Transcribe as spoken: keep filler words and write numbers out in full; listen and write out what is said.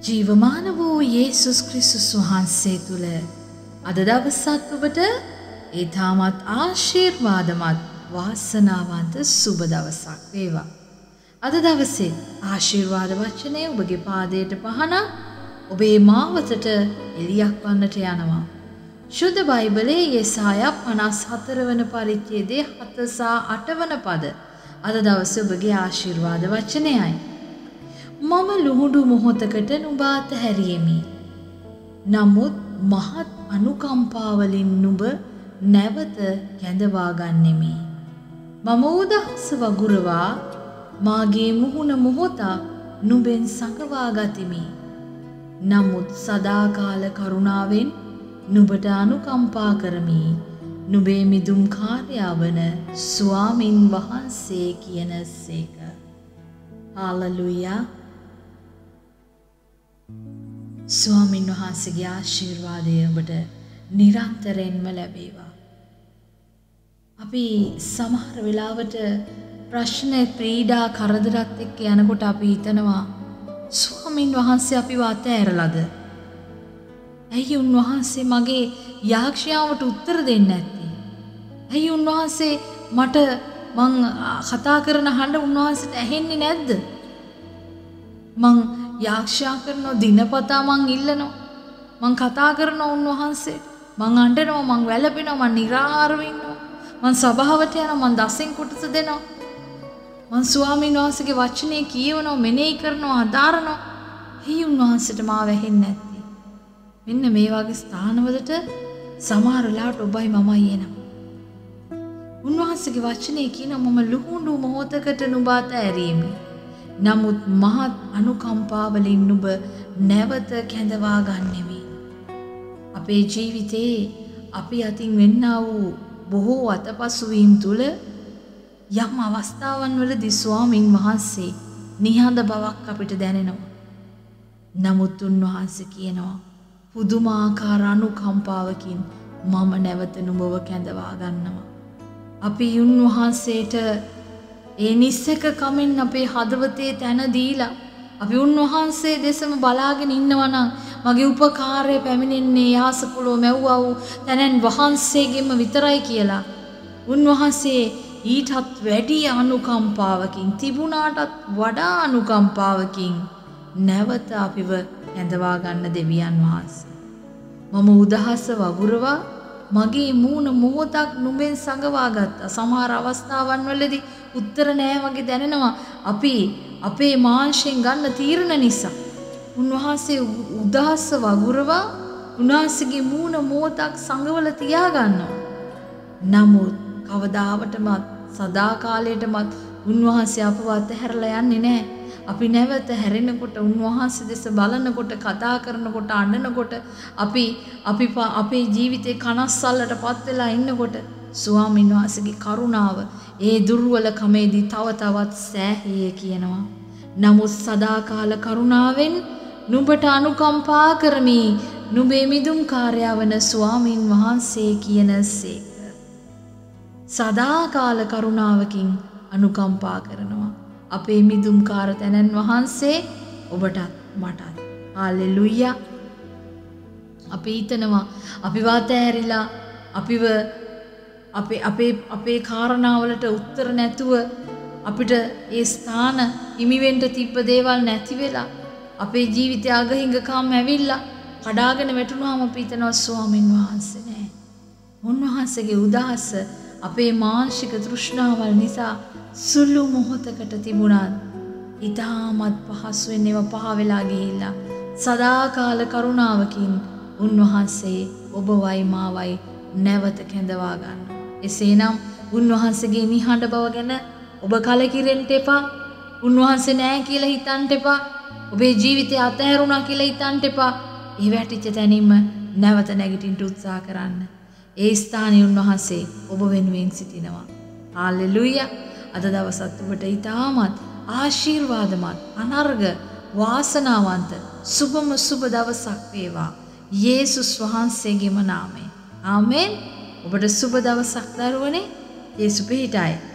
ජීවමාන වූ යේසුස් ක්‍රිස්තුස් වහන්සේ තුල අද දවසත් ඔබට ඒ තාමත් ආශිර්වාදමත් වාසනාවන්ත සුබ දවසක් වේවා. අද දවසේ ආශිර්වාද වචනය ඔබගේ පාදයට පහනක් ඔබේ මාවතට එළියක් වන්නට යනවා. ශුද්ධ බයිබලයේ යෙසායා පනස් හතර වන පරිච්ඡේදයේ හත සහ අට වන පද අද දවසේ ඔබගේ ආශිර්වාද වචනයයි. මම ලුහුඬු මොහොතකට නුඹ අතහැරියෙමි. නමුත් මහත් අනුකම්පාවලින් නුඹ නැවත කැඳවා ගන්නෙමි. මම උදහස වගුරවා මාගේ මුහුණ මොහොතක් නුඹෙන් සඟවා ගතිමි. නමුත් සදාකාල කරුණාවෙන් නුඹට අනුකම්පා කරමි. නුඹේ මිදුම් කාර්යවන ස්වාමින් වහන්සේ කියන සේක. හාලෙලූයා. ස්වාමින් වහන්සේගේ ආශිර්වාදය ඔබට නිරන්තරයෙන්ම ලැබේවා. අපි සමහර වෙලාවට ප්‍රශ්න පීඩා කරදරත් එක්ක යනකොට අපි හිතනවා ස්වාමින් වහන්සේ අපිව අතෑරලාද? ඇයි උන්වහන්සේ මගේ යාඥාවට උත්තර දෙන්නේ නැත්තේ? ඇයි උන්වහන්සේ මට මං කතා කරන හඬ උන්වහන්සේට ඇහෙන්නේ නැද්ද? මං යාඥා කරන දිනපතා මං ඉල්ලනවා. මං කතා කරන උන්වහන්සේට මං අඬනවා, මං වැළපෙනවා, මං නිරාහාරව ඉන්නවා. මං සභාවට යනවා, මං දසෙන් කොටස දෙනවා. මං ස්වාමීන් වහන්සේගේ වචනේ කියවනවා, මෙනෙහි කරනවා, අදාරනවා. ඇයි උන්වහන්සේට මාව ඇහෙන්නේ නැත්තේ? මෙන්න මේ වගේ ස්ථානවලට සමහර වෙලාවට ඔබයි මමයි එනවා. උන්වහන්සේගේ වචනේ කියනවා මම ලුහුඬු මොහොතකට නුඹ අතහැරීමි. නමුත් මහත් අනුකම්පාවලින් නුඹ නැවත කැඳවා ගන්නෙමි. අපේ ජීවිතේ අපි අතින් වෙන්නා වූ බොහෝ අතපසු වීම තුල යම් අවස්ථාවන් වලදී ස්වාමින් වහන්සේ නිහඬ බවක් අපිට දැනෙනවා. නමුත් උන්වහන්සේ කියනවා පුදුමාකාර අනුකම්පාවකින් මම නැවත නුඹව කැඳවා ගන්නවා. අපි උන්වහන්සේට ඒ නිස්සක කමෙන් අපේ හදවතේ තැන දීලා අපි උන්වහන්සේ දෙසම බලාගෙන ඉන්නවා නම් මගේ උපකාරය පැමිණෙන්නේ යාස පොළොව මැව්වා වූ තැනන් වහන්සේගෙම විතරයි කියලා උන්වහන්සේ ඊටත් වැඩි අනුකම්පාවකින් තිබුණාටත් වඩා අනුකම්පාවකින් නැවත අපිව ඇඳවා ගන්න දෙවියන් වහන්සේ. මම උදහස වගුරවා මගේ මූණ මොහොතක් නුඹෙන් සඟවා ගත්තා. සමහර අවස්ථාවන් වලදී උත්තර නෑ වගේ දැනෙනවා. අපි අපේ මාංශයෙන් ගන්න තීරණ නිසා. උන්වහන්සේ උදහස වගුරවා උන්වහන්සේගේ මූණ මොහොතක් සඟවල තියා ගන්නවා. නමුත් කවදාවටමත් සදාකාලයටමත් උන්වහන්සේ අපව අතහැරලා යන්නේ නෑ. අපි නැවත හැරෙනකොට උන්වහන්සේ දෙස බලනකොට කතා කරනකොට අඬනකොට අපි අපි අපේ ජීවිතේ කනස්සල්ලටපත් වෙලා ඉන්නකොට ස්වාමීන් වහන්සේගේ කරුණාව ඒ දුර්වලකමේදී තව තවත් සෑහේ කියනවා. නමුත් සදාකාල කරුණාවෙන් නුඹට අනුකම්පා කරමි. නුඹේ මිදුම් කාර්යවන ස්වාමීන් වහන්සේ කියනසේක. සදාකාල කරුණාවකින් අනුකම්පා කරනවා. අපේ මිදුම්කාර තැනන් වහන්සේ ඔබටත් මටත්. හාලෙලූයා. අපි හිතනවා අපිව අතෑරිලා අපිව අපේ අපේ අපේ කාරණාවලට උත්තර නැතුව අපිට ඒ ස්ථාන හිමිවෙන්න තිබ්බ දේවල් නැති වෙලා අපේ ජීවිතය අගහිඟකම් ඇවිල්ලා කඩාගෙන වැටුණාම අපි හිතනවා ස්වාමින් වහන්සේ නෑ. උන්වහන්සේගේ උදහස අපේ මානසික තෘෂ්ණාවල් නිසා සුළු මොහොතකට තිබුණත් ඊටමත් පහසුවෙන් ඒවා පහ වෙලා ගිහිල්ලා සදාකාල කරුණාවකින් උන්වහන්සේ ඔබවයි මාවයි නැවත කැඳවා ගන්නවා. එසේනම් උන්වහන්සේගේ නිහඬ බව ගැන ඔබ කලකිරෙන්න එපා. උන්වහන්සේ නෑ කියලා හිතන්න එපා. ඔබේ ජීවිතය අතහැරුණා කියලා හිතන්න එපා. ඒ වැටිච්ච තැනින්ම නැවත නැගිටින්න උත්සාහ කරන්න. ඒ ස්ථානයේ උන්වහන්සේ ඔබ වෙනුවෙන් සිටිනවා. හාලෙලූයා. අද දවසත් ඔබට ඊටමත් ආශිර්වාදමත් අනර්ග වාසනාවන්ත සුබම සුබ දවසක් වේවා. යේසුස් වහන්සේගේම නාමයෙන්. ආමෙන්. ඔබට සුබ දවසක් දරුවනේ. යේසු පිහිටයි.